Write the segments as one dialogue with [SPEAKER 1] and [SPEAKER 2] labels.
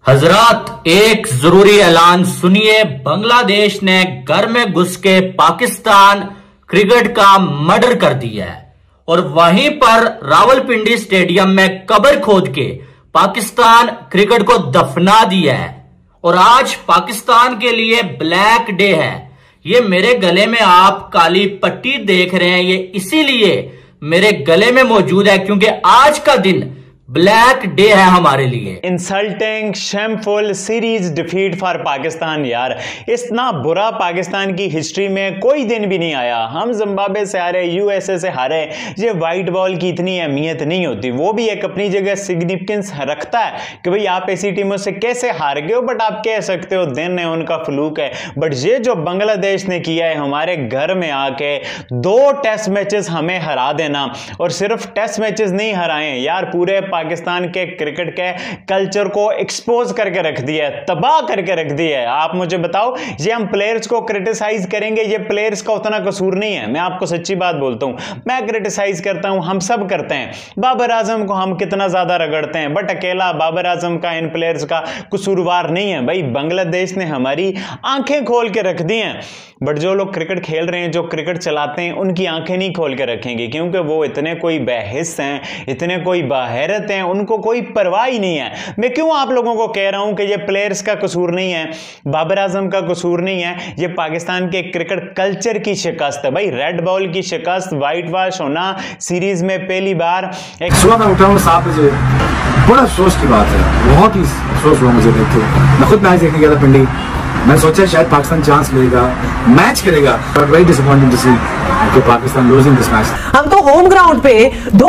[SPEAKER 1] हजरात, एक जरूरी ऐलान सुनिए। बांग्लादेश ने घर में घुस के पाकिस्तान क्रिकेट का मर्डर कर दिया है और वहीं पर रावलपिंडी स्टेडियम में कब्र खोद के पाकिस्तान क्रिकेट को दफना दिया है। और आज पाकिस्तान के लिए ब्लैक डे है। ये मेरे गले में आप काली पट्टी देख रहे हैं, ये इसीलिए मेरे गले में मौजूद है क्योंकि आज का दिन ब्लैक डे है हमारे लिए।
[SPEAKER 2] Insulting shameful series defeat for Pakistan. यार, इतना बुरा पाकिस्तान की हिस्ट्री में कोई दिन भी नहीं आया। हम जिम्बाब्वे से हारे, यूएसए से हारे। ये वाइट बॉल की इतनी अहमियत नहीं होती, वो भी एक अपनी जगह सिग्निफिकेंस रखता है कि भाई आप ऐसी टीमों से कैसे हार गए हो, बट आप कह सकते हो दिन है, उनका फ्लूक है। बट ये जो बांग्लादेश ने किया है हमारे घर में आके 2 टेस्ट मैचेस हमें हरा देना, और सिर्फ टेस्ट मैचेस नहीं हराए यार, पूरे पाकिस्तान के क्रिकेट के कल्चर को एक्सपोज करके रख दिया है, तबाह करके रख दिया है। आप मुझे बताओ, ये हम प्लेयर्स को क्रिटिसाइज करेंगे, ये प्लेयर्स का उतना कसूर नहीं है। मैं आपको सच्ची बात बोलता हूं, मैं क्रिटिसाइज करता हूं, हम सब करते हैं। बाबर आजम को हम कितना ज्यादा रगड़ते हैं, बट अकेला बाबर आजम का इन प्लेयर्स का कसूरवार नहीं है। भाई, बांग्लादेश ने हमारी आंखें खोल के रख दी हैं, बट जो लोग क्रिकेट खेल रहे हैं, जो क्रिकेट चलाते हैं, उनकी आंखें नहीं खोल के रखेंगे, क्योंकि वो इतने कोई बेहिस हैं, इतने कोई बाहरत हैं, उनको कोई परवाह ही नहीं है। मैं क्यों आप लोगों को कह रहा हूं कि ये प्लेयर्स का कसूर नहीं है, बाबर आजम का कसूर नहीं है, ये पाकिस्तान के क्रिकेट कल्चर की शिकस्त है। भाई, रेड बॉल की शिकस्त, व्हाइट वॉश होना सीरीज में पहली बार।
[SPEAKER 3] एक सुबह मैं उठा हूं 7 बजे, बड़ा अफसोस की बात है, बहुत ही अफसोस हुआ मुझे देख के। मैं खुद मैच देखने गया था पिंडी, मैं सोचा शायद पाकिस्तान चांस लेगा, मैच करेगा, but very disappointing to see कि पाकिस्तान लूजिंग दिस मैच।
[SPEAKER 4] हम तो होम ग्राउंड पे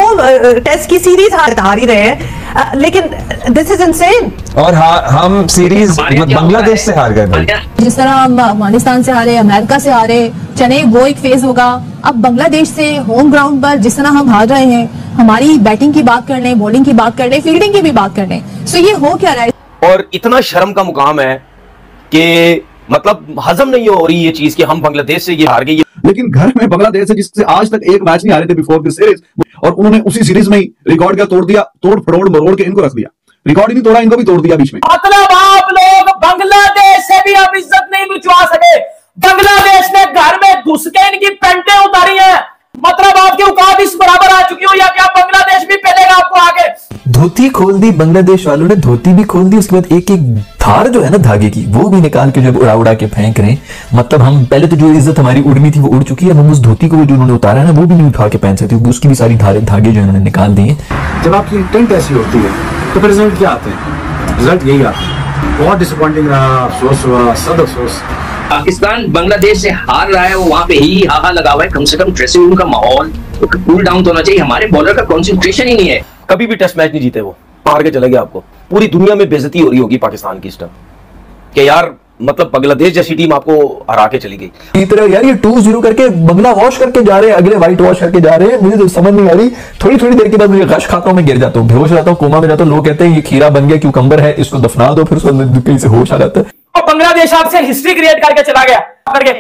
[SPEAKER 4] 2 टेस्ट की सीरीज हार ही रहे हैं, लेकिन दिस इज इनसेन।
[SPEAKER 5] और हम सीरीज बांग्लादेश से हार गए भाई।
[SPEAKER 6] जिस तरह हम अफगानिस्तान से हारे, अमेरिका से हारे, चले वो एक फेज होगा। अब बांग्लादेश से होम ग्राउंड पर जिस तरह हम हार रहे हैं, हमारी बैटिंग की बात कर लें, बॉलिंग की बात कर लें, फील्डिंग की भी बात कर लें, सो ये हो क्या रहा है।
[SPEAKER 7] और इतना शर्म का मुकाम है कि मतलब हजम नहीं हो रही ये चीज कि हम बांग्लादेश से ये हार गए।
[SPEAKER 3] लेकिन घर में बांग्लादेश से जिससे आज तक एक मैच नहीं हारे थे बिफोर दिस सीरीज, और उन्होंने उसी सीरीज में ही रिकॉर्ड क्या तोड़ दिया, तोड़ फरोड़ मरोड़ के इनको रख दिया। रिकॉर्ड ही नहीं तोड़ा, इनको भी तोड़ दिया बीच में।
[SPEAKER 1] मतलब आप लोग बांग्लादेश से भी अब इज्जत नहीं बिचवा सके। बांग्लादेश ने घर में घुस के इनकी पेंटें उतारी हैं। मतलब आपकी औकात इस बराबर आ चुकी हो या क्या बांग्लादेश भी पहलेगा आपको आगे।
[SPEAKER 5] धोती खोल दी बांग्लादेश वालों ने, धोती भी खोल दी। उसके बाद एक एक धार जो है ना धागे की, वो भी निकाल के जब उड़ा उड़ा के फेंक रहे हैं। मतलब हम पहले तो जो इज्जत हमारी उड़नी थी वो उड़ चुकी है, हम उस धोती को जो उन्होंने उतारा है ना वो भी नहीं उठा के पहन सकते, उसकी भी सारी धागे जो उन्होंने निकाल दिए।
[SPEAKER 3] जब आपकी इंटेंट ऐसी होती है तो फिर रिजल्ट क्या आते हैं? रिजल्ट यही आता है। बहुत डिसअपॉइंटिंग रहा, अफसोस हुआ, सद अफसोस।
[SPEAKER 8] पाकिस्तान बांग्लादेश से हार रहा है, वो वहां पे ही हाहा लगा हुआ है। कम से कम ड्रेसिंग रूम का माहौल कूल डाउन तो होना चाहिए। हमारे बॉलर का कंसंट्रेशन ही नहीं है।
[SPEAKER 7] कभी भी टेस्ट मैच नहीं जीते, वो हार के चले गए। आपको पूरी दुनिया में बेइज्जती हो रही होगी पाकिस्तान की इस टाइम कि यार मतलब बांग्लादेश जैसी टीम आपको हरा के चली गई।
[SPEAKER 5] तरह यार ये 2-0 करके बंगला वॉश करके जा रहे हैं, अगले व्हाइट वॉश करके जा रहे हैं। मुझे तो समझ नहीं आ रही। थोड़ी थोड़ी देर के बाद मुझे गश खाता हूं, मैं गिर जाता हूं, बेहोश रहता हूं, कोमा में जाता हूं। लोग कहते हैं ये खीरा बन गया, क्यूकम्बर है, इसको दफना दो, फिर उसको कहीं से होश आ जाता है।
[SPEAKER 1] और बांग्लादेश आपसे हिस्ट्री क्रिएट करके चला गया, करके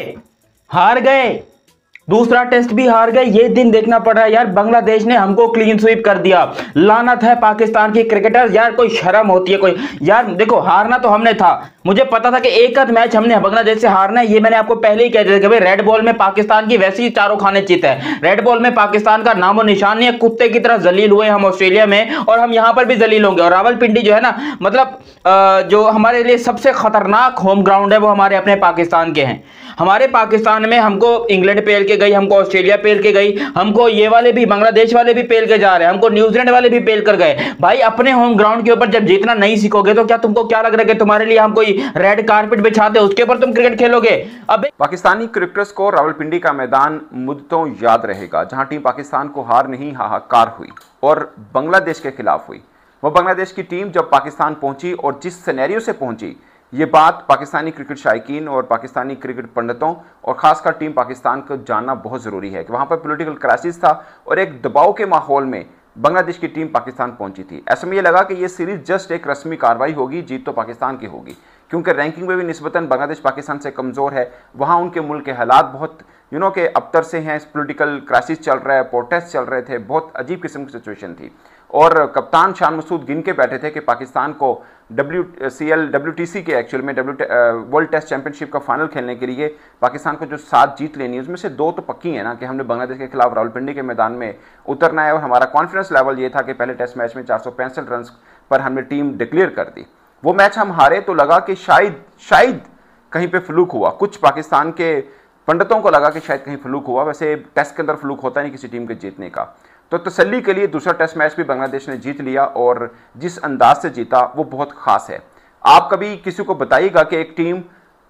[SPEAKER 9] हार गए, दूसरा टेस्ट भी हार गए। ये दिन देखना पड़ रहा है यार। बांग्लादेश ने हमको क्लीन स्वीप कर दिया। लानत है पाकिस्तान की क्रिकेटर। यार कोई शर्म होती है कोई? यार देखो, हारना तो हमने था, मुझे पता था कि एक आध मैच हमने बांग्लादेश से हारना है। ये मैंने आपको पहले ही कह दिया कि भाई रेड बॉल में पाकिस्तान की वैसे ही चारों खाने चित है। रेड बॉल में पाकिस्तान का नामो निशान नहीं है। कुत्ते की तरह जलील हुए हम ऑस्ट्रेलिया में, और हम यहां पर भी जलील होंगे। और रावलपिंडी जो है ना, मतलब जो हमारे लिए सबसे खतरनाक होम ग्राउंड है वो हमारे अपने पाकिस्तान के हैं। हमारे पाकिस्तान में हमको इंग्लैंड पेल के गई, हमको ऑस्ट्रेलिया पेल के गई, हमको ये वाले भी बांग्लादेश वाले भी पेल के जा रहे हैं, हमको न्यूजीलैंड वाले भी पेल कर गए। भाई, अपने होम ग्राउंड के ऊपर जब जीतना नहीं सीखोगे तो क्या तुमको क्या लग रहा है कि तुम्हारे लिए हम कोई रेड कारपेट बिछाते उसके ऊपर तुम क्रिकेट खेलोगे? अब
[SPEAKER 10] पाकिस्तानी क्रिकेटर्स को रावलपिंडी का मैदान मुद्दतों याद रहेगा, जहां टीम पाकिस्तान को हार नहीं हाहाकार हुई और बांग्लादेश के खिलाफ हुई। वो बांग्लादेश की टीम जब पाकिस्तान पहुंची और जिस सिनेरियो से पहुंची, ये बात पाकिस्तानी क्रिकेट शायकीन और पाकिस्तानी क्रिकेट पंडितों और खासकर टीम पाकिस्तान को जानना बहुत ज़रूरी है कि वहाँ पर पॉलिटिकल क्राइसिस था और एक दबाव के माहौल में बांग्लादेश की टीम पाकिस्तान पहुंची थी। ऐसे में ये लगा कि ये सीरीज जस्ट एक रस्मी कार्रवाई होगी, जीत तो पाकिस्तान की होगी, क्योंकि रैंकिंग में भी निस्बतन बांग्लादेश पाकिस्तान से कमज़ोर है। वहाँ उनके मुल्क के हालात बहुत के अबतर से हैं, पॉलिटिकल क्राइसिस चल रहा है, प्रोटेस्ट चल रहे थे, बहुत अजीब किस्म की सिचुएशन थी। और कप्तान शान मसूद गिन के बैठे थे कि पाकिस्तान को WTC के एक्चुअल में वर्ल्ड टेस्ट चैंपियनशिप का फाइनल खेलने के लिए पाकिस्तान को जो 7 जीत लेनी है उसमें से 2 तो पक्की है ना कि हमने बांग्लादेश के खिलाफ रावलपिंडी के मैदान में उतरना है। और हमारा कॉन्फिडेंस लेवल ये था कि पहले टेस्ट मैच में 465 रन पर हमने टीम डिक्लेयर कर दी। वो मैच हम हारे तो लगा कि शायद कहीं पे फ्लूक हुआ, कुछ पाकिस्तान के पंडितों को लगा कि शायद कहीं फ्लूक हुआ। वैसे टेस्ट के अंदर फ्लूक होता नहीं किसी टीम के जीतने का। तो तसल्ली के लिए दूसरा टेस्ट मैच भी बांग्लादेश ने जीत लिया और जिस अंदाज से जीता वो बहुत खास है। आप कभी किसी को बताइएगा कि एक टीम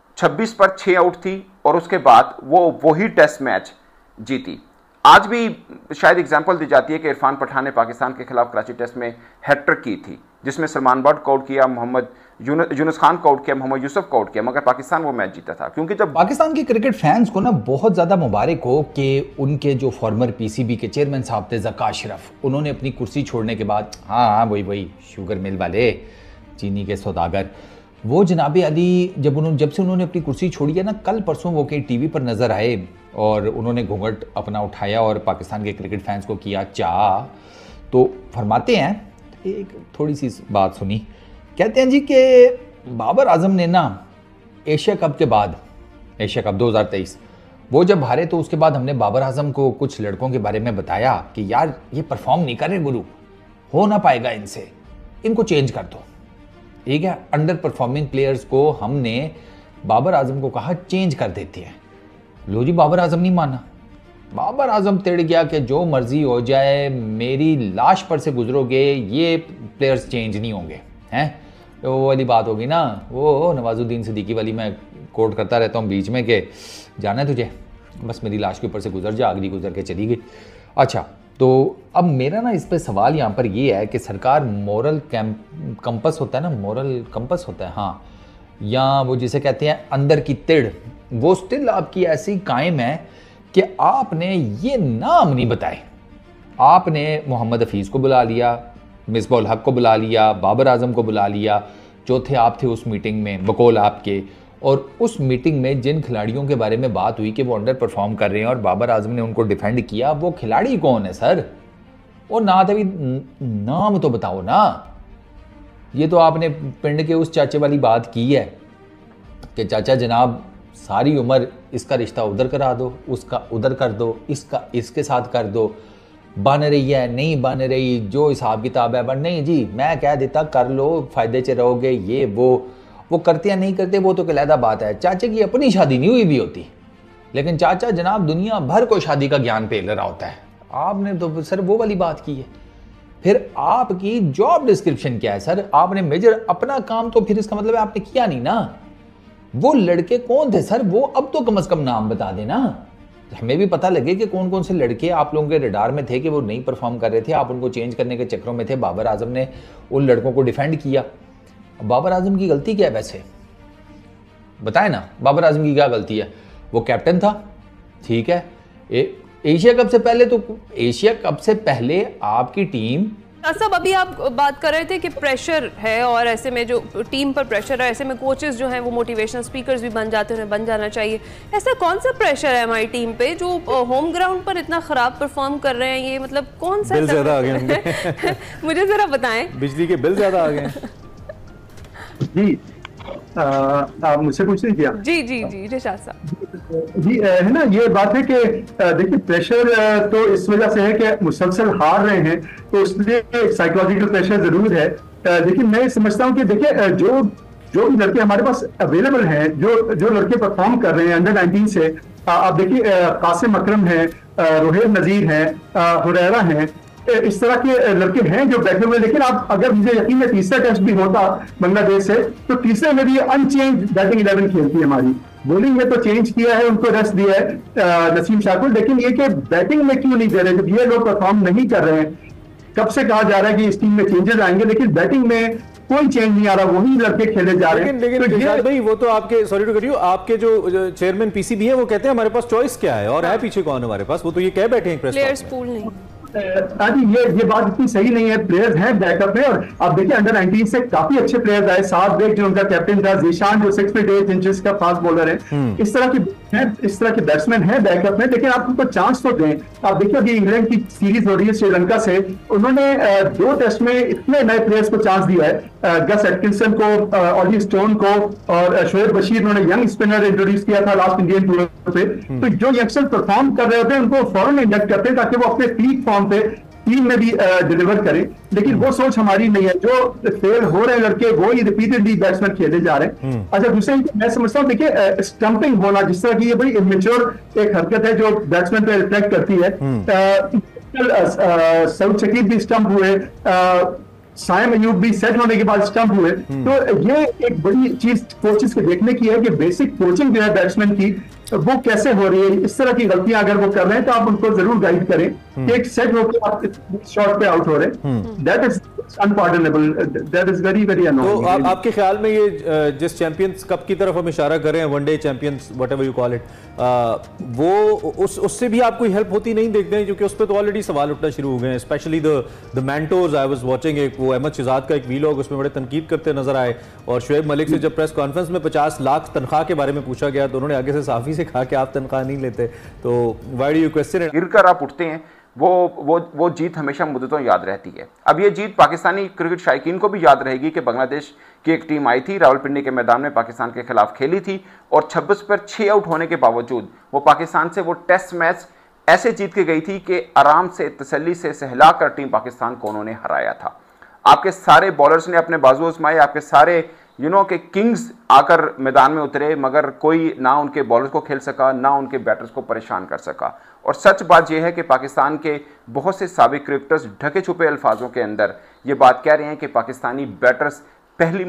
[SPEAKER 10] 26 पर 6 आउट थी और उसके बाद वही टेस्ट मैच जीती। आज भी शायद एग्जांपल दी जाती है कि इरफान पठान ने पाकिस्तान के खिलाफ कराची टेस्ट में हैट्रिक की थी, जिसमें सलमान बट को आउट किया, मोहम्मद यूनुस खान को आउट किया, मोहम्मद यूसुफ को आउट किया, मगर पाकिस्तान वो मैच जीता था। क्योंकि जब
[SPEAKER 11] पाकिस्तान के क्रिकेट फैंस को ना बहुत ज़्यादा मुबारक हो कि उनके जो फॉर्मर PCB के चेयरमैन साहब थे ज़का अशरफ, उन्होंने अपनी कुर्सी छोड़ने के बाद, हाँ वही शुगर मिल वाले, चीनी के सौदागर, वो जनाब अली जब से उन्होंने अपनी कुर्सी छोड़ी है ना, कल परसों वो कहीं TV पर नज़र आए और उन्होंने घूंघट अपना उठाया और पाकिस्तान के क्रिकेट फैंस को किया चाह। तो फरमाते हैं, एक थोड़ी सी बात सुनी, कहते हैं जी कि बाबर आजम ने ना एशिया कप के बाद, एशिया कप 2023 वो जब हारे तो उसके बाद हमने बाबर आजम को कुछ लड़कों के बारे में बताया कि यार ये परफॉर्म नहीं कर रहे गुरु, हो ना पाएगा इनसे, इनको चेंज कर दो। ठीक है, अंडर परफॉर्मिंग प्लेयर्स को हमने बाबर आजम को कहा चेंज कर देते हैं। लो जी, बाबर आजम नहीं माना, बाबर आजम तिड़ गया कि जो मर्जी हो जाए, मेरी लाश पर से गुजरोगे, ये प्लेयर्स चेंज नहीं होंगे। हैं तो वो वाली बात होगी ना, वो नवाजुद्दीन सिद्दीकी वाली, मैं कोट करता रहता हूँ बीच में कि जाना है तुझे, बस मेरी लाश के ऊपर से गुजर जा, अगली गुजर के चली गई। अच्छा, तो अब मेरा ना इस पे सवाल यहाँ पर ये है कि सरकार मोरल कंपस होता है ना, मोरल कंपस होता है, हाँ, या वो जिसे कहते हैं अंदर की तिड़, वो स्टिल आपकी ऐसी कायम है कि आपने ये नाम नहीं बताए। आपने मोहम्मद हफीज़ को बुला लिया, मिसबाह उल हक को बुला लिया, बाबर आजम को बुला लिया, चौथे आप थे उस मीटिंग में बकौल आपके, और उस मीटिंग में जिन खिलाड़ियों के बारे में बात हुई कि वो अंडर परफॉर्म कर रहे हैं और बाबर आजम ने उनको डिफेंड किया, वो खिलाड़ी कौन है सर? और ना तभी नाम तो बताओ ना। ये तो आपने पिंड के उस चाचे वाली बात की है कि चाचा जनाब सारी उम्र इसका रिश्ता उधर करा दो, उसका उधर कर दो, इसका इसके साथ कर दो, बन रही है नहीं बन रही, जो हिसाब किताब है बन नहीं जी, मैं कह देता कर लो, फायदे च रहोगे, ये वो करते या नहीं करते वो तो अलहदा बात है। चाचे की अपनी शादी नहीं हुई भी होती, लेकिन चाचा जनाब दुनिया भर को शादी का ज्ञान पेल रहा होता है। आपने तो सर वो वाली बात की है। फिर आपकी जॉब डिस्क्रिप्शन क्या है सर? आपने मेजर अपना काम, तो फिर इसका मतलब है आपने किया नहीं ना। वो लड़के कौन थे सर? वो अब तो कम से कम नाम बता देना, हमें भी पता लगे कि कौन कौन से लड़के आप लोगों के रडार में थे कि वो नहीं परफॉर्म कर रहे थे, आप उनको चेंज करने के चक्करों में थे। बाबर आजम ने उन लड़कों को डिफेंड किया। बाबर आजम की गलती क्या है वैसे? बताए ना, बाबर आजम की क्या गलती है? वो कैप्टन था, ठीक है। एशिया कप से पहले, तो एशिया कप से पहले आपकी टीम,
[SPEAKER 12] सब अभी आप बात कर रहे थे कि प्रेशर है और ऐसे में जो टीम पर प्रेशर है, ऐसे में कोचेस जो हैं वो मोटिवेशनल स्पीकर्स भी बन जाते हैं, उन्हें बन जाना चाहिए। ऐसा कौन सा प्रेशर है हमारी टीम पे जो होम ग्राउंड पर इतना खराब परफॉर्म कर रहे हैं? ये मतलब कौन सा
[SPEAKER 2] बिल ज्यादा आ गए
[SPEAKER 12] मुझे जरा बताएं।
[SPEAKER 2] बिजली के बिल ज्यादा आ गए
[SPEAKER 13] जी। आप मुझसे पूछ रही थी?
[SPEAKER 12] जी जी जी रिशाद साहब
[SPEAKER 13] जी, है ना, ये बात है कि देखिए प्रेशर तो इस वजह से है कि मुसलसल हार रहे हैं, तो इसलिए साइकोलॉजिकल प्रेशर जरूर है। देखिए मैं समझता हूँ कि देखिए जो भी लड़के हमारे पास अवेलेबल हैं, जो लड़के परफॉर्म कर रहे हैं अंडर 19 से, आप देखिए कासिम अकरम है, रोहेल नजीर है, हुरैरा है, इस तरह के लड़के हैं जो बैठे हुए। लेकिन आप अगर मुझे यकीन है तीसरा टेस्ट भी होता बांग्लादेश से, तो तीसरे में भी अनचेंज बैटिंग 11 खेलती है हमारी। बॉलिंग में तो चेंज किया है, उनको रेस्ट दिया है नसीम शाकुर, लेकिन ये कि बैटिंग में क्यों नहीं दे रहे? जब ये लोग परफॉर्म नहीं कर रहे हैं, कब से कहा जा रहा है कि इस टीम में चेंजेस आएंगे, लेकिन बैटिंग में कोई चेंज नहीं आ रहा, वही लड़के खेले जा रहे हैं।
[SPEAKER 2] लेकिन तो भाई वो तो आपके, सॉरी टू कट यू, आपके जो चेयरमैन PCB है वो कहते हैं हमारे पास चॉइस क्या है और है पीछे कौन हमारे पास, वो तो ये कह बैठे हैं
[SPEAKER 12] प्लेयर्स पूल नहीं।
[SPEAKER 13] ये बात इतनी सही नहीं है। प्लेयर्स हैं बैकअप में, और आप देखिए अंडर 19 से काफी अच्छे प्लेयर्स आए। साथ बेग जो उनका कैप्टन था, जीशान जो 6 फीट 8 इंचेस का फास्ट बॉलर है, इस तरह की इस तरह के बैट्समैन हैं बैकअप में, लेकिन आप उनको चांस तो दें। आप देखिए अभी इंग्लैंड की सीरीज हो रही है श्रीलंका से, उन्होंने 2 टेस्ट में इतने नए प्लेयर्स को चांस दिया है, गस एटकिंसन को, ऑली स्टोन को और शोएब बशीर, उन्होंने यंग स्पिनर इंट्रोड्यूस किया था लास्ट इंडियन टूर पे। तो जो यंगस्टर परफॉर्म कर रहे होते हैं उनको फौरन इंडक्ट करते हैं ताकि वो अपने पीक फॉर्म पे टीम में भी डिलीवर करें, लेकिन वो सोच हमारी नहीं है। जो फेल हो रहे हैं लड़के वो ही रिपीटेडली बैट्समैन खेले जा रहे हैं। अच्छा, दूसरे मैं समझता हूँ, देखिए स्टंपिंग होना जिस तरह की ये बड़ी इमेच्योर एक हरकत है जो बैट्समैन पे रिफ्लेक्ट करती है। सऊद शकील भी स्टंप हुए, साइम अयूब भी सेट होने के बाद स्टंप हुए। तो ये एक बड़ी चीज कोचेस के देखने की है कि बेसिक कोचिंग जो है बैट्समैन की वो कैसे हो रही है। इस तरह की गलतियां अगर वो कर रहे हैं तो आप उनको जरूर गाइड करें कि एक सेट होकर आप शॉट पे आउट हो रहे हैं। That is unpardonable, that is very very annoying.
[SPEAKER 14] तो आपके ख्याल में ये जिस चैंपियंस कप की तरफ हम इशारा कर रहे हैं, one day champions whatever you call it, वो उससे भी आपको हेल्प होती नहीं देखते हैं? क्योंकि उस पर तो ऑलरेडी सवाल उठना शुरू हो गए हैं, specially the mentors. I was watching एक वो अहमद शहजाद का एक वीलॉग, उसमें बड़े तनकीद करते नजर आए। और शुएब मलिक से जब प्रेस कॉन्फ्रेंस में 50 लाख तनख्वाह के बारे में पूछा गया तो उन्होंने आगे से साफी से कहा कि आप तनख्वाह नहीं लेते। तो why do you question it?
[SPEAKER 10] गिरकर आप उठते हैं, वो जीत हमेशा मुद्दतों याद रहती है। अब ये जीत पाकिस्तानी क्रिकेट शायकीन को भी याद रहेगी कि बांग्लादेश की एक टीम आई थी, रावलपिंडी के मैदान में पाकिस्तान के खिलाफ खेली थी और 26 पर 6 आउट होने के बावजूद वो पाकिस्तान से वो टेस्ट मैच ऐसे जीत के गई थी कि आराम से तसल्ली से सहला कर टीम पाकिस्तान को उन्होंने हराया था। आपके सारे बॉलर्स ने अपने बाजू आजमाए, आपके सारे के किंग्स आकर मैदान में उतरे, मगर कोई ना उनके बॉलर्स को खेल सका, ना उनके बैटर्स को परेशान कर सका। और सच बात यह है कि पाकिस्तान के बहुत से साबिक क्रिकेटर्स ढके छुपे अल्फाजों के अंदर ये बात कह रहे हैं कि पाकिस्तानी बैटर्स पहली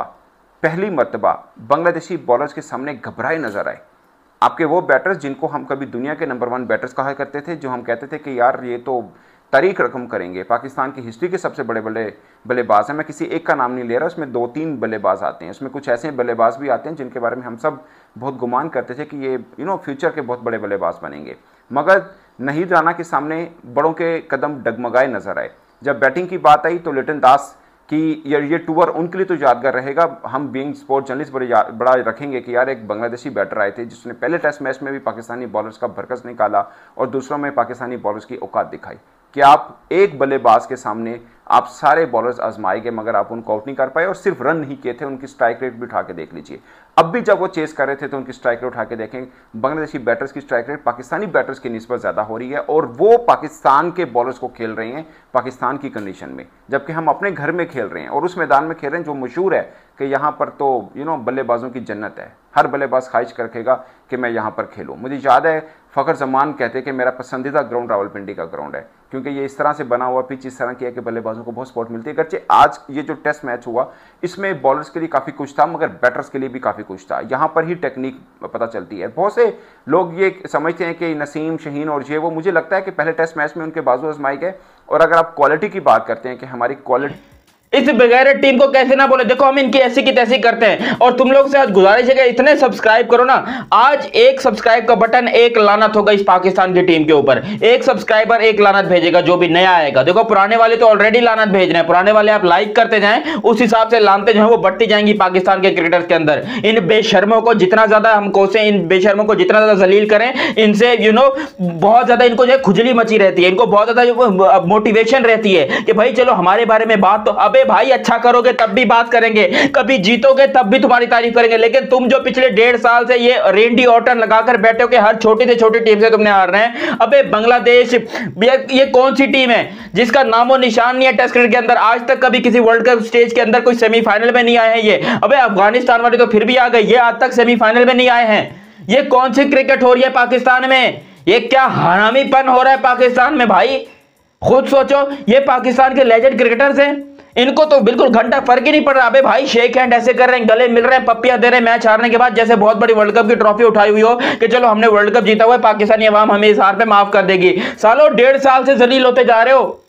[SPEAKER 10] मर्तबा बांग्लादेशी बॉलर्स के सामने घबराए नजर आए। आपके वो बैटर्स जिनको हम कभी दुनिया के नंबर 1 बैटर्स कहा करते थे, जो हम कहते थे कि यार ये तो तारीख रकम करेंगे, पाकिस्तान की हिस्ट्री के सबसे बड़े बल्लेबाज हैं। मैं किसी एक का नाम नहीं ले रहा, उसमें 2-3 बल्लेबाज आते हैं, उसमें कुछ ऐसे बल्लेबाज भी आते हैं जिनके बारे में हम सब बहुत गुमान करते थे कि ये फ्यूचर के बहुत बड़े बल्लेबाज बनेंगे, मगर नहीद राना के सामने बड़ों के कदम डगमगाए नजर आए। जब बैटिंग की बात आई तो लिटन दास कि ये टूर उनके लिए तो यादगार रहेगा। हम बीइंग स्पोर्ट जर्नलिस्ट बड़ा रखेंगे कि यार एक बांग्लादेशी बैटर आए थे जिसने पहले टेस्ट मैच में भी पाकिस्तानी बॉलर्स का भरकस निकाला और दूसरों में पाकिस्तानी बॉलर्स की औकात दिखाई कि आप एक बल्लेबाज के सामने आप सारे बॉलर्स आजमाए गए मगर आप उनको आउट नहीं कर पाए और सिर्फ रन नहीं किए थे, उनकी स्ट्राइक रेट भी उठा के देख लीजिए। अब भी जब वो चेस कर रहे थे तो उनकी स्ट्राइक रेट उठा के देखें, बांग्लादेशी बैटर्स की स्ट्राइक रेट पाकिस्तानी बैटर्स की निस्बत ज़्यादा हो रही है और वो पाकिस्तान के बॉलर्स को खेल रहे हैं पाकिस्तान की कंडीशन में, जबकि हम अपने घर में खेल रहे हैं और उस मैदान में खेल रहे हैं जो मशहूर है कि यहाँ पर तो बल्लेबाजों की जन्नत है। हर बल्लेबाज ख्वाहिश रखेगा कि मैं यहाँ पर खेलूँ। मुझे याद है फ़खर जमान कहते कि मेरा पसंदीदा ग्राउंड रावलपिंडी का ग्राउंड है, क्योंकि ये इस तरह से बना हुआ पिच इस तरह की है कि बल्लेबाजों को बहुत सपोर्ट मिलती है। अगरचे आज ये जो टेस्ट मैच हुआ इसमें बॉलर्स के लिए काफ़ी कुछ था मगर बैटर्स के लिए भी काफ़ी कुछ था। यहाँ पर ही टेक्निक पता चलती है। बहुत से लोग ये समझते हैं कि नसीम, शहीन और ये वो, मुझे लगता है कि पहले टेस्ट मैच में उनके बाजू आजमाए गए। और अगर आप क्वालिटी की बात करते हैं कि हमारी क्वालिटी,
[SPEAKER 9] इस बगैर टीम को कैसे ना बोले। देखो हम इनकी ऐसी की तैसी करते हैं और तुम लोग से आज गुजारिश है कि इतने सब्सक्राइब करो ना। आज एक सब्सक्राइब का बटन एक लानत होगा इस पाकिस्तान की टीम के ऊपर। एक सब्सक्राइबर एक लानत भेजेगा जो भी नया आएगा। देखो पुराने वाले तो ऑलरेडी लानत भेज रहे हैं, पुराने वाले आप लाइक करते जाएं उस हिसाब से लानते जो है वो बढ़ती जाएंगी पाकिस्तान के क्रिकेटर्स के अंदर। इन बेशर्मों को जितना ज्यादा हम कोसें, इन बेशर्मों को जितना ज्यादा जलील करें, इनसे बहुत ज्यादा इनको जो है खुजली मची रहती है, इनको बहुत ज्यादा मोटिवेशन रहती है कि भाई चलो हमारे बारे में बात तो, अबे भाई अच्छा करो तब भी बात करेंगे, कभी जीतोगे तब भी तुम्हारी तारीफ करेंगे। लेकिन तुम जो पिछले 1.5 साल से ये रेंडी ऑर्टन लगाकर बैठे हो कि हर छोटी से छोटी टीम से तुमने हार रहे हैं। अबे बांग्लादेश ये कौन सी टीम है जिसका नामो निशान नहीं है टेस्ट क्रिकेट के अंदर? आज तक कभी किसी वर्ल्ड कप स्टेज के अंदर कोई सेमीफाइनल में नहीं आए हैं ये। अबे अफगानिस्तान वाले तो फिर भी आ गए, ये आज तक सेमीफाइनल में नहीं आए हैं। ये कौन सी क्रिकेट हो रही है पाकिस्तान में? ये क्या हरामीपन हो रहा है पाकिस्तान में भाई? खुद सोचो, ये पाकिस्तान के लेजेंड क्रिकेटर्स हैं, इनको तो बिल्कुल घंटा फर्क ही नहीं पड़ रहा। अबे भाई शेक हैंड ऐसे कर रहे हैं, गले मिल रहे हैं, पप्पियां दे रहे हैं मैच हारने के बाद, जैसे बहुत बड़ी वर्ल्ड कप की ट्रॉफी उठाई हुई हो कि चलो हमने वर्ल्ड कप जीता हुआ है, पाकिस्तानी अवाम हमें इस हार पे माफ कर देगी। सालों 1.5 साल से जलील होते जा रहे हो,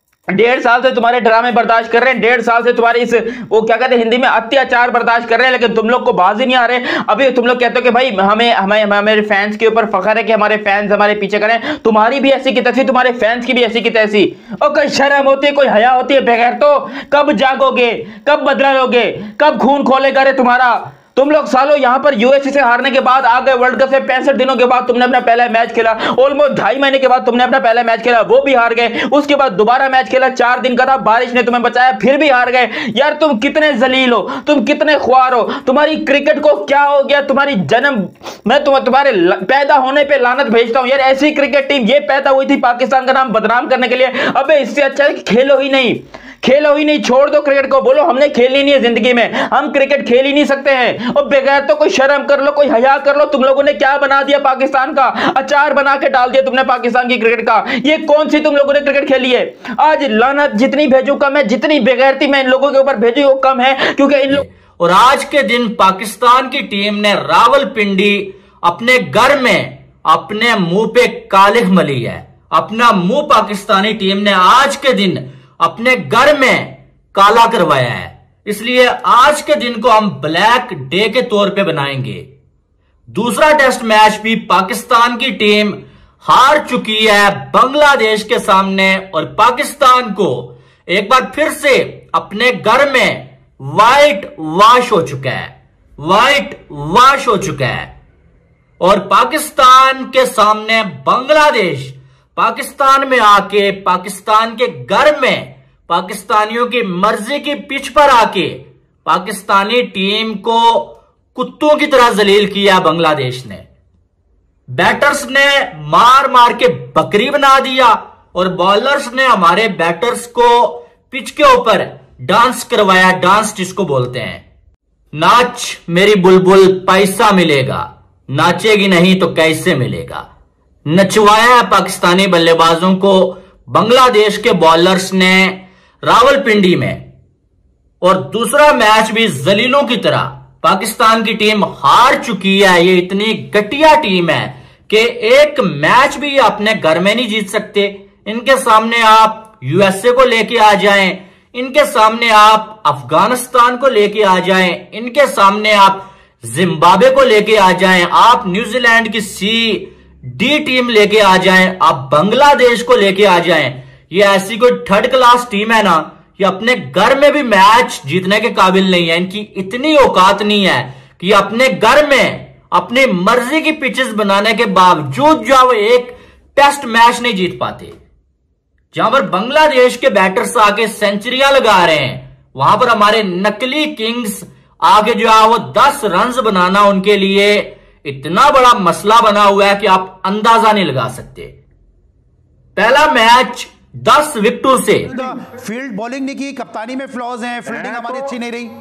[SPEAKER 9] 1.5 साल से तुम्हारे ड्रामे बर्दाश्त कर रहे हैं, 1.5 साल से तुम्हारे इस वो क्या कहते हैं हिंदी में अत्याचार बर्दाश्त कर रहे हैं, लेकिन तुम लोग को बाज ही नहीं आ रहे। अभी तुम लोग कहते हो कि भाई हमें हमारे फैंस के ऊपर फख्र है कि हमारे फैंस हमारे पीछे करें। तुम्हारी भी ऐसी की तैसी, तुम्हारे फैंस की भी ऐसी की तैसी। और कोई शर्म होती है, कोई हया होती है? बगैर तो कब जागोगे, कब बदला लोगे, कब खून खोलेगा रे तुम्हारा? तुम लोग सालों यहाँ पर यूएसए से हारने के बाद आ गए वर्ल्ड कप से, 65 दिनों के बाद तुमने अपना पहला मैच खेला, ऑलमोस्ट 2.5 महीने के बाद तुमने अपना पहला मैच खेला, वो भी हार गए। उसके बाद दोबारा मैच खेला, 4 दिन का था, बारिश ने तुम्हें बचाया, फिर भी हार गए। यार तुम कितने जलील हो, तुम कितने ख्वार हो, तुम्हारी क्रिकेट को क्या हो गया, तुम्हारी जन्म, मैं तुम्हारे पैदा होने पे लानत भेजता हूं यार। ऐसी क्रिकेट टीम ये पैदा हुई थी पाकिस्तान का नाम बदनाम करने के लिए। अबे इससे अच्छा है कि खेलो ही नहीं, खेलो ही नहीं, छोड़ दो क्रिकेट को, बोलो हमने खेलनी नहीं है जिंदगी में, हम क्रिकेट खेल ही नहीं सकते हैं। और बगैर तो कोई शर्म कर लो, कोई हया कर लो। तुम लोगों ने क्या बना दिया पाकिस्तान का, अचार बना के डाल दिया तुमने पाकिस्तान की क्रिकेट का। ये कौन सी तुम लोगों ने क्रिकेट खेली है? आज लानत जितनी भेजू कम है, जितनी बेगैरती मैं इन लोगों के ऊपर भेजू वो कम है, क्योंकि इन लोग।
[SPEAKER 1] और आज के दिन पाकिस्तान की टीम ने रावलपिंडी अपने घर में अपने मुंह पे कालिख मली है। अपना मुंह पाकिस्तानी टीम ने आज के दिन अपने घर में काला करवाया है। इसलिए आज के दिन को हम ब्लैक डे के तौर पे बनाएंगे। दूसरा टेस्ट मैच भी पाकिस्तान की टीम हार चुकी है बांग्लादेश के सामने, और पाकिस्तान को एक बार फिर से अपने घर में व्हाइट वॉश हो चुका है, व्हाइट वॉश हो चुका है। और पाकिस्तान के सामने बांग्लादेश पाकिस्तान में आके, पाकिस्तान के घर में पाकिस्तानियों की मर्जी की पिच पर आके पाकिस्तानी टीम को कुत्तों की तरह जलील किया बांग्लादेश ने। बैटर्स ने मार मार के बकरी बना दिया, और बॉलर्स ने हमारे बैटर्स को पिच के ऊपर डांस करवाया, डांस जिसको बोलते हैं। नाच मेरी बुलबुल पैसा मिलेगा, नाचेगी नहीं तो कैसे मिलेगा। नचवाया है पाकिस्तानी बल्लेबाजों को बांग्लादेश के बॉलर्स ने रावलपिंडी में। और दूसरा मैच भी जलीलों की तरह पाकिस्तान की टीम हार चुकी है। ये इतनी घटिया टीम है कि एक मैच भी अपने घर में नहीं जीत सकते। इनके सामने आप यूएसए को लेके आ जाएं, इनके सामने आप अफगानिस्तान को लेके आ जाएं, इनके सामने आप जिम्बाब्वे को लेके आ जाएं, आप न्यूजीलैंड की सी-डी टीम लेके आ जाएं, आप बांग्लादेश को लेके आ जाएं। ये ऐसी कोई थर्ड क्लास टीम है ना, ये अपने घर में भी मैच जीतने के काबिल नहीं है। इनकी इतनी औकात नहीं है कि अपने घर में अपनी मर्जी की पिचेस बनाने के बावजूद जो वो एक टेस्ट मैच नहीं जीत पाते। जहां पर बांग्लादेश के बैटर्स आके सेंचुरियां लगा रहे हैं, वहां पर हमारे नकली किंग्स आगे जो है वो 10 रन बनाना उनके लिए इतना बड़ा मसला बना हुआ है कि आप अंदाजा नहीं लगा सकते। पहला मैच 10 विकेटों से।
[SPEAKER 15] फील्ड बॉलिंग नहीं की, कप्तानी में फ्लॉज हैं, फील्डिंग हमारी अच्छी नहीं रही।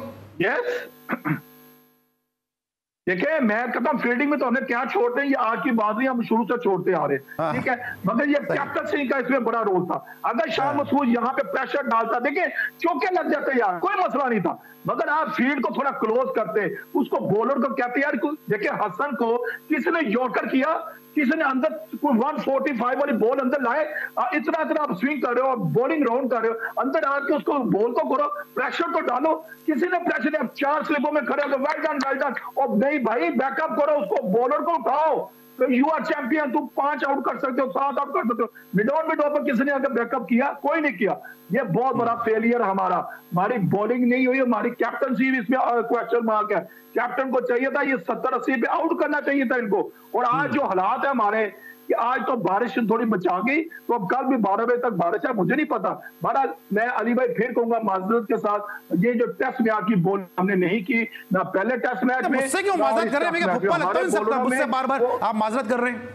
[SPEAKER 13] देखिए मैं कहता हूँ फील्डिंग में तो हमने क्या छोड़ते हैं, ये आज की बात नहीं, हम शुरू से छोड़ते आ रहे हैं, ठीक है। मगर ये कैप्टन सिंह का इसमें बड़ा रोल था। अगर शाह मसूद यहाँ पे प्रेशर डालता, देखिए चौके लग जाते यार, कोई मसला नहीं था। मगर आप फील्ड को थोड़ा क्लोज करते, उसको बॉलर को कहते यार, देखिए हसन को किसने यॉर्कर किया, किसी ने अंदर 145 वाली बॉल अंदर लाए, इतना इतना आप स्विंग कर रहे हो, बॉलिंग राउंड कर रहे हो, अंदर आके उसको बॉल को करो, प्रेशर तो डालो। किसी ने प्रेशर नहीं, 4 स्लिपों में खड़े हो, वेल डन। और नहीं भाई बैकअप करो, उसको बॉलर को उठाओ, तो यू आर चैंपियन। तुम 5 आउट कर सकते हो, 7 आउट कर सकते हो। मिड ऑन पर किसी ने अगर बैकअप किया, कोई नहीं किया। ये बहुत बड़ा फेलियर हमारी बॉलिंग नहीं हुई, हमारी कैप्टनसी भी इसमें क्वेश्चन मार्क है। कैप्टन को चाहिए था ये 70-80 पे आउट करना चाहिए था इनको। और आज जो हालात है हमारे, कि आज तो बारिश थोड़ी बचा गई, तो अब कल भी 12 बजे तक बारिश है, मुझे नहीं पता। बहरहाल मैं अली भाई फिर कहूंगा माजरत के साथ, ये जो टेस्ट मैच की बॉल हमने नहीं की ना पहले टेस्ट मैच में।
[SPEAKER 15] मुझसे क्यों माजरत कर रहे हैं? मुझसे बार-बार आप माजरत कर रहे हैं।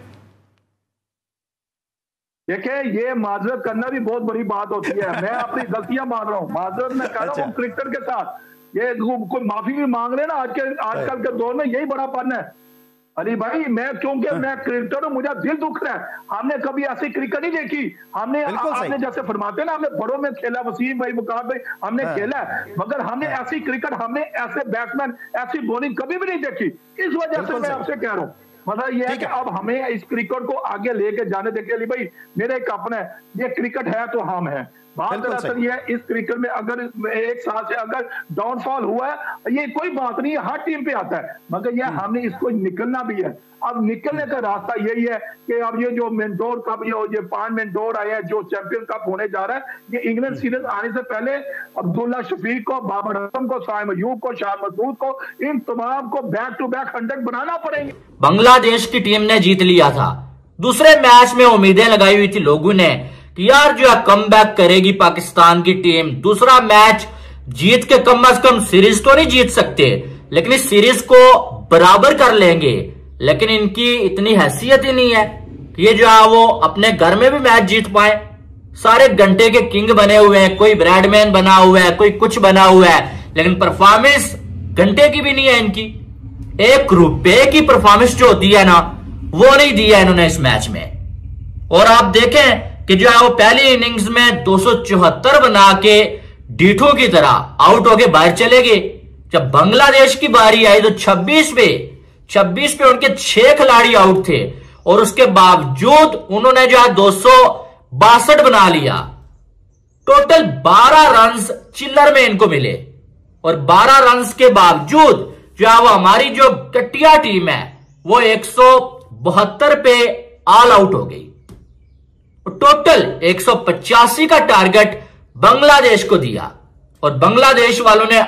[SPEAKER 13] देखिए ये माजरत करना भी बहुत बड़ी बात होती है। मैं अपनी गलतियां मान रहा हूँ, माजरत मैं कर रहा हूँ क्रिकेटर के साथ। ये कोई माफी भी मांग रहे ना आजकल के दौर में, यही बड़ापन है अली भाई। मैं क्योंकि मैं क्रिकेटर हूँ, मुझे दिल दुख रहा है। हमने कभी ऐसी क्रिकेट नहीं देखी। हमने आपने जैसे फरमाते ना, हमने बड़ों में खेला, वसीम भाई मुकाम भाई हमने खेला है, मगर हमने ऐसी क्रिकेट, हमने ऐसे बैट्समैन, ऐसी बॉलिंग कभी भी नहीं देखी। इस वजह से मैं आपसे कह रहा हूँ, मतलब ये है कि अब हमें इस क्रिकेट को आगे लेके जाने देखिए अली भाई। मेरे एक अपना है, ये क्रिकेट है तो हम हैं, बात दरअसल ये है, इस क्रिकेट में अगर एक साल से अगर डाउनफॉल हुआ है, ये कोई बात नहीं है, हर टीम पे आता है, मगर ये हमने इसको निकलना भी है। अब निकलने का रास्ता यही है कि अब ये जो मेंटोर कप, ये 5 मेंटोर आए हैं, जो चैंपियन कप होने जा रहा है, ये इंग्लैंड सीरीज आने से पहले अब्दुल्ला शफीक को, बाबर आजम को, साइम अयूब को, शाह मसूद को, इन तमाम को बैक टू बैक 100 बनाना पड़ेंगे।
[SPEAKER 1] बांग्लादेश की टीम ने जीत लिया था। दूसरे मैच में उम्मीदें लगाई हुई थी लोगों ने कि यार जो है कमबैक करेगी पाकिस्तान की टीम, दूसरा मैच जीत के कम से कम सीरीज तो नहीं जीत सकते, लेकिन इस सीरीज को बराबर कर लेंगे। लेकिन इनकी इतनी हैसियत ही नहीं है कि ये जो है वो अपने घर में भी मैच जीत पाए। सारे घंटे के किंग बने हुए हैं, कोई ब्रैडमैन बना हुआ है, कोई कुछ बना हुआ है, लेकिन परफॉर्मेंस घंटे की भी नहीं है इनकी। 1 रुपए की परफॉर्मेंस जो होती है ना, वो नहीं दी है इन्होंने इस मैच में। और आप देखें कि जो है वो पहली इनिंग्स में 274 बना के डीठो की तरह आउट होके बाहर चले गए। जब बांग्लादेश की बारी आई तो 26 पे उनके 6 खिलाड़ी आउट थे, और उसके बावजूद उन्होंने जो है 262 बना लिया। टोटल 12 रन चिल्लर में इनको मिले, और 12 रन के बावजूद जो है वो हमारी जो कटिया टीम है वो 172 पे ऑल आउट हो गई। टोटल 185 का टारगेट बांग्लादेश को दिया, और बांग्लादेश वालों ने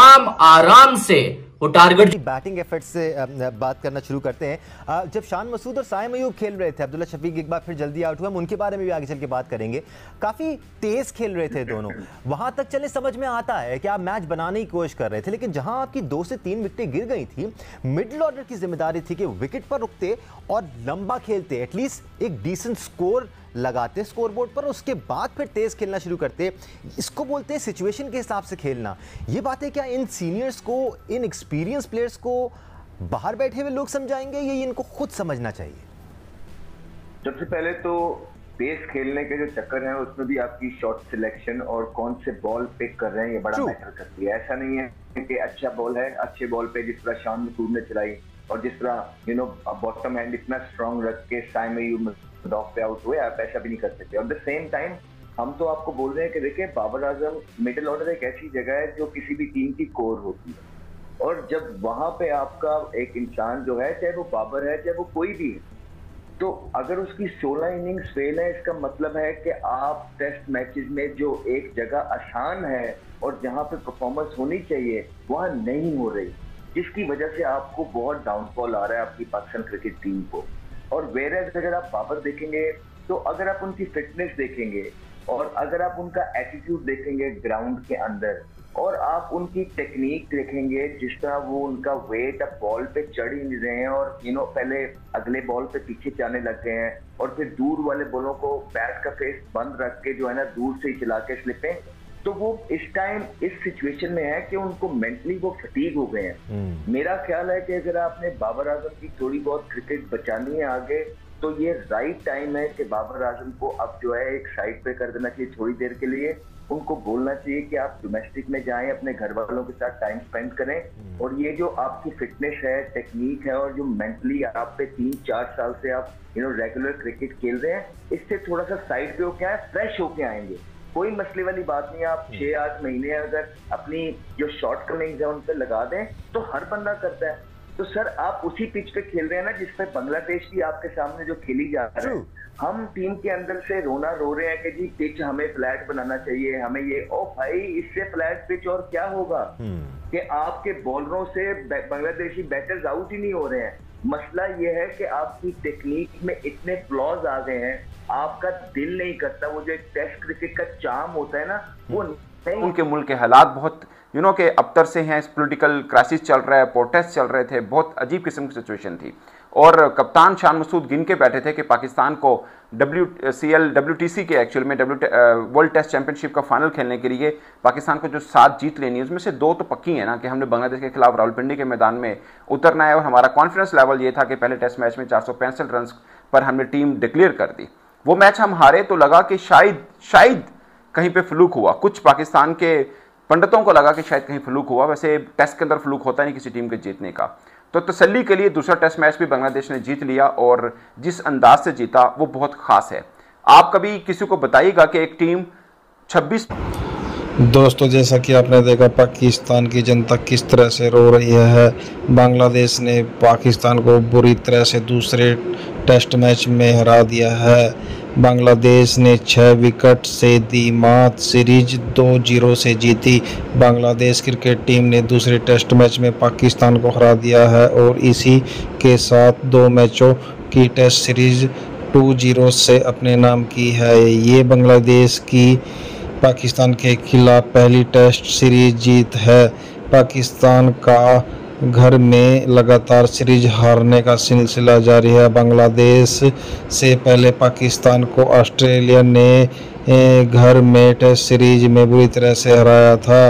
[SPEAKER 1] आराम से वो टारगेट।
[SPEAKER 16] बैटिंग एफर्ट से बात करना शुरू करते हैं। जब शान मसूद और साइम अयूब खेल रहे थे, अब्दुल्ला शफीक एक बार फिर जल्दी आउट हुआ, हम उनके बारे में भी आगे चल के बात करेंगे। काफ़ी तेज़ खेल रहे थे दोनों, वहाँ तक चले समझ में आता है कि आप मैच बनाने की कोशिश कर रहे थे, लेकिन जहाँ आपकी 2 से 3 विकेटें गिर गई थी, मिडिल ऑर्डर की जिम्मेदारी थी कि विकेट पर रुकते और लंबा खेलते, एटलीस्ट एक डिसेंट स्कोर लगाते स्कोरबोर्ड पर, उसके बाद फिर तेज खेलना शुरू करते। इसको बोलते हैं सिचुएशन के हिसाब से खेलना। ये बातें क्या इन सीनियर्स को, इन एक्सपीरियंस प्लेयर्स को बाहर बैठे हुए लोग समझाएंगे, या इनको खुद समझना चाहिए?
[SPEAKER 17] सबसे पहले तो तेज खेलने के जो चक्कर है उसमें भी आपकी शॉट सिलेक्शन और कौन से बॉल पिक कर रहे हैं ये बड़ा मैटर करती है। ऐसा नहीं है कि अच्छा बॉल है, अच्छे बॉल पे जिस तरह शान मसूद ने चलाई और जिस तरह बॉटम हैंड इतना स्ट्रॉन्ग रख के साइम अयूब डॉग पे आउट हुए, आप ऐसा भी नहीं कर सकते। और द सेम टाइम हम तो आपको बोल रहे हैं कि देखिए बाबर आजम मिडिल ऑर्डर एक ऐसी जगह है जो किसी भी टीम की कोर होती है, और जब वहां पे आपका एक इंसान जो है, चाहे वो बाबर है चाहे वो कोई भी है, तो अगर उसकी 16 इनिंग्स फेल है, इसका मतलब है कि आप टेस्ट मैचेस में जो एक जगह आसान है और जहां पे परफॉर्मेंस होनी चाहिए वहां नहीं हो रही, जिसकी वजह से आपको बहुत डाउनफॉल आ रहा है आपकी पाकिस्तान क्रिकेट टीम को। और वेरेज अगर आप बाबर देखेंगे तो अगर आप उनकी फिटनेस देखेंगे और अगर आप उनका एटीट्यूड देखेंगे ग्राउंड के अंदर, और आप उनकी टेक्निक देखेंगे, जिस तरह वो उनका वेट अब बॉल पे चढ़ ही नहीं रहे हैं और पहले अगले बॉल पे पीछे जाने लग गए हैं, और फिर दूर वाले बॉलों को बैट का फेस बंद रख के जो है ना दूर से ही चला के स्लिपें, तो वो इस टाइम इस सिचुएशन में है कि उनको मेंटली वो फटीग हो गए हैं। मेरा ख्याल है कि अगर आपने बाबर आजम की थोड़ी बहुत क्रिकेट बचानी है आगे, तो ये राइट टाइम है कि बाबर आजम को अब जो है एक साइड पे कर देना चाहिए थोड़ी देर के लिए। उनको बोलना चाहिए कि आप डोमेस्टिक में जाएं, अपने घर वालों के साथ टाइम स्पेंड करें, और ये जो आपकी फिटनेस है, टेक्निक है, और जो मेंटली आप पे 3-4 साल से आप रेगुलर क्रिकेट खेल रहे हैं, इससे थोड़ा सा साइड पे होके आए, फ्रेश होके आएंगे। कोई मसले वाली बात नहीं है। आप 6-8 महीने अगर अपनी जो शॉर्ट कमिंग्स है उन पर लगा दें तो हर बंदा करता है। तो सर आप उसी पिच पे खेल रहे हैं ना जिस पे बांग्लादेश की आपके सामने जो खेली जा रही है। हम टीम के अंदर से रोना रो रहे हैं कि जी पिच हमें फ्लैट बनाना चाहिए, हमें ये, ओ भाई इससे फ्लैट पिच और क्या होगा कि आपके बॉलरों से बांग्लादेशी बैटर्स आउट ही नहीं हो रहे हैं। मसला ये है कि आपकी टेक्निक में इतने फ्लॉज आ गए हैं, आपका दिल नहीं करता, वो जो एक टेस्ट क्रिकेट का चार्म होता है ना वो नहीं।
[SPEAKER 10] उनके मुल्क के हालात बहुत के अबतर से हैं, पॉलिटिकल क्राइसिस चल रहा है, प्रोटेस्ट चल रहे थे, बहुत अजीब किस्म की सिचुएशन थी, और कप्तान शान मसूद गिन के बैठे थे कि पाकिस्तान को WTC के एक्चुअल में वर्ल्ड टेस्ट चैंपियनशिप का फाइनल खेलने के लिए पाकिस्तान को जो 7 जीत लेनी है उसमें से 2 तो पक्की है ना कि हमने बांग्लादेश के खिलाफ रावलपिंडी के मैदान में उतरना है, और हमारा कॉन्फिडेंस लेवल ये था कि पहले टेस्ट मैच में 465 रन पर हमने टीम डिक्लेयर कर दी। वो मैच हम हारे तो लगा कि शायद कहीं पे फ्लूक हुआ, कुछ पाकिस्तान के पंडितों को लगा कि शायद कहीं फ्लूक हुआ, वैसे टेस्ट के अंदर फ्लूक होता नहीं किसी टीम के जीतने का। तो तसल्ली के लिए दूसरा टेस्ट मैच भी बांग्लादेश ने जीत लिया, और जिस अंदाज से जीता वो बहुत खास है। आप कभी किसी को बताइएगा कि एक टीम 26।
[SPEAKER 18] दोस्तों, जैसा कि आपने देखा पाकिस्तान की जनता किस तरह से रो रही है। बांग्लादेश ने पाकिस्तान को बुरी तरह से दूसरे टेस्ट मैच में हरा दिया है। बांग्लादेश ने 6 विकेट से दी मात, सीरीज 2-0 से जीती। बांग्लादेश क्रिकेट टीम ने दूसरे टेस्ट मैच में पाकिस्तान को हरा दिया है और इसी के साथ 2 मैचों की टेस्ट सीरीज 2-0 से अपने नाम की है। ये बांग्लादेश की पाकिस्तान के खिलाफ पहली टेस्ट सीरीज जीत है। पाकिस्तान का घर में लगातार सीरीज हारने का सिलसिला जारी है। बांग्लादेश से पहले पाकिस्तान को ऑस्ट्रेलिया ने घर में टेस्ट सीरीज में बुरी तरह से हराया था।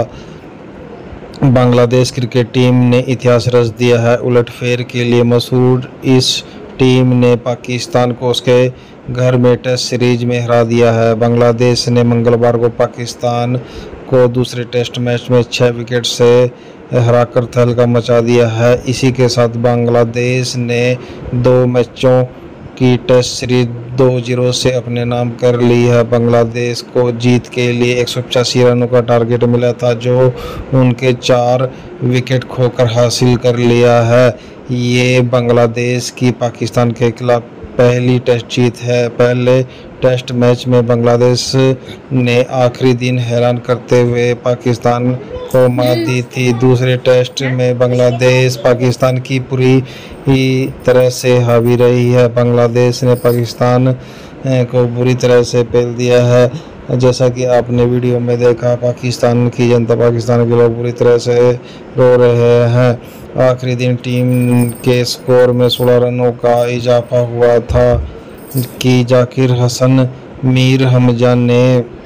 [SPEAKER 18] बांग्लादेश क्रिकेट टीम ने इतिहास रच दिया है। उलटफेर के लिए मशहूर इस टीम ने पाकिस्तान को उसके घर में टेस्ट सीरीज में हरा दिया है। बांग्लादेश ने मंगलवार को पाकिस्तान को दूसरे टेस्ट मैच में 6 विकेट से हराकर तहलका मचा दिया है। इसी के साथ बांग्लादेश ने 2 मैचों की टेस्ट सीरीज 2-0 से अपने नाम कर ली है। बांग्लादेश को जीत के लिए 185 रनों का टारगेट मिला था, जो उनके 4 विकेट खोकर हासिल कर लिया है। ये बांग्लादेश की पाकिस्तान के खिलाफ पहली टेस्ट जीत है। पहले टेस्ट मैच में बांग्लादेश ने आखिरी दिन हैरान करते हुए पाकिस्तान को मात दी थी। दूसरे टेस्ट में बांग्लादेश पाकिस्तान की पूरी तरह से हावी रही है। बांग्लादेश ने पाकिस्तान को बुरी तरह से पेल दिया है। जैसा कि आपने वीडियो में देखा, पाकिस्तान की जनता, पाकिस्तान के लोग बुरी तरह से रो रहे हैं। आखिरी दिन टीम के स्कोर में 16 रनों का इजाफा हुआ था कि जाकिर हसन मीर हमजान ने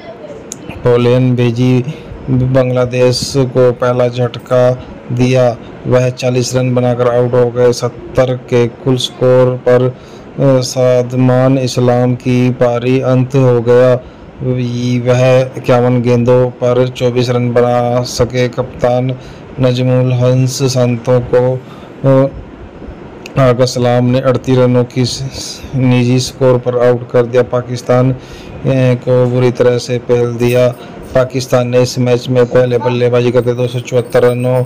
[SPEAKER 18] बॉलिंग भेजी। बांग्लादेश को पहला झटका दिया। वह 40 रन बनाकर आउट हो गए। 70 के कुल स्कोर पर सादमान इस्लाम की पारी अंत हो गया। वह 51 गेंदों पर 24 रन बना सके। कप्तान नजमुल हंस संतों को आगा सलाम ने 38 रनों की निजी स्कोर पर आउट कर दिया। पाकिस्तान को बुरी तरह से पेल दिया। पाकिस्तान ने इस मैच में पहले बल्लेबाजी करते 274 रनों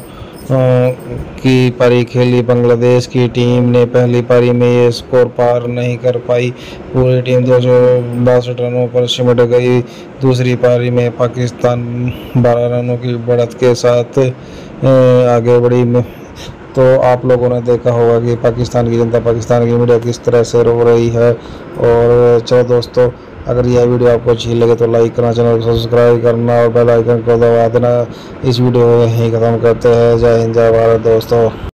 [SPEAKER 18] की पारी खेली। बांग्लादेश की टीम ने पहली पारी में ये स्कोर पार नहीं कर पाई। पूरी टीम 262 रनों पर सिमट गई। दूसरी पारी में पाकिस्तान 12 रनों की बढ़त के साथ आगे बढ़ी। तो आप लोगों ने देखा होगा कि पाकिस्तान की जनता, पाकिस्तान की मीडिया किस तरह से रो रही है। और चलो दोस्तों, अगर यह वीडियो आपको अच्छी लगे तो लाइक करना, चैनल को सब्सक्राइब करना और बेल आइकन को दबा देना। इस वीडियो को यहीं ख़त्म करते हैं। जय हिंद, जय भारत दोस्तों।